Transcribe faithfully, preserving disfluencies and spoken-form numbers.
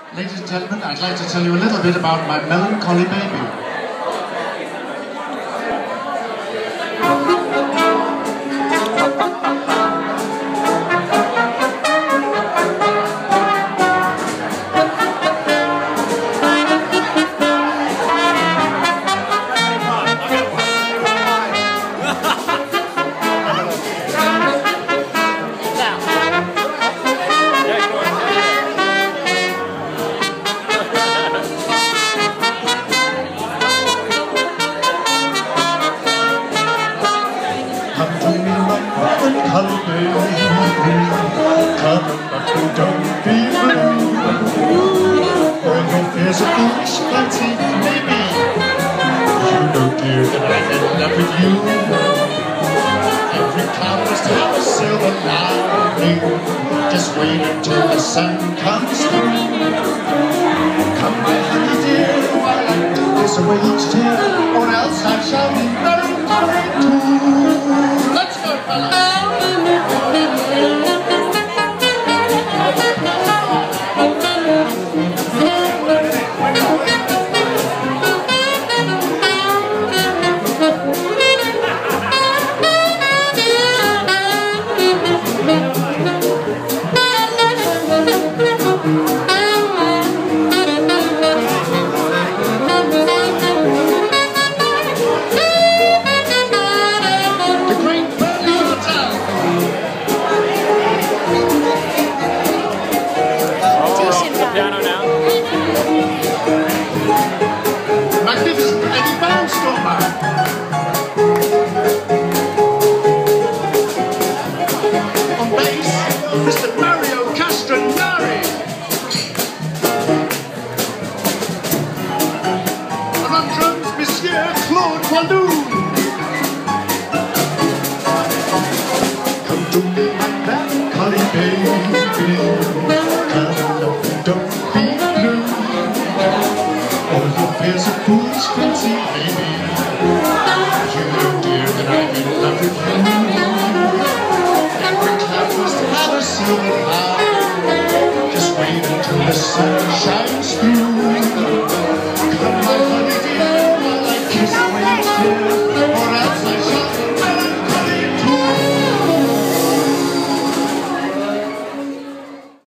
Ladies and gentlemen, I'd like to tell you a little bit about my melancholy baby. Come baby, come but don't be blue. For your fears are foolish, fancy, baby. You know, dear, that I'm in love with you. Every cloud must have a silver lining. Just wait until the sun comes through. Come, my honey dear, while I do this away each tear, or else I shall be melancholy too. Let's go, fellas. Piano now. Magnificent Eddie Barnstormer. On bass, Mister Mario Castagnari. And on drums, Monsieur Claude Walloon. Come to me, my melancholy baby. Don't be blue. All your fears are foolish, fancy, baby. You know, dear, that I'm in love with you. Every cloud must have a silver line. Just wait until the sun shines.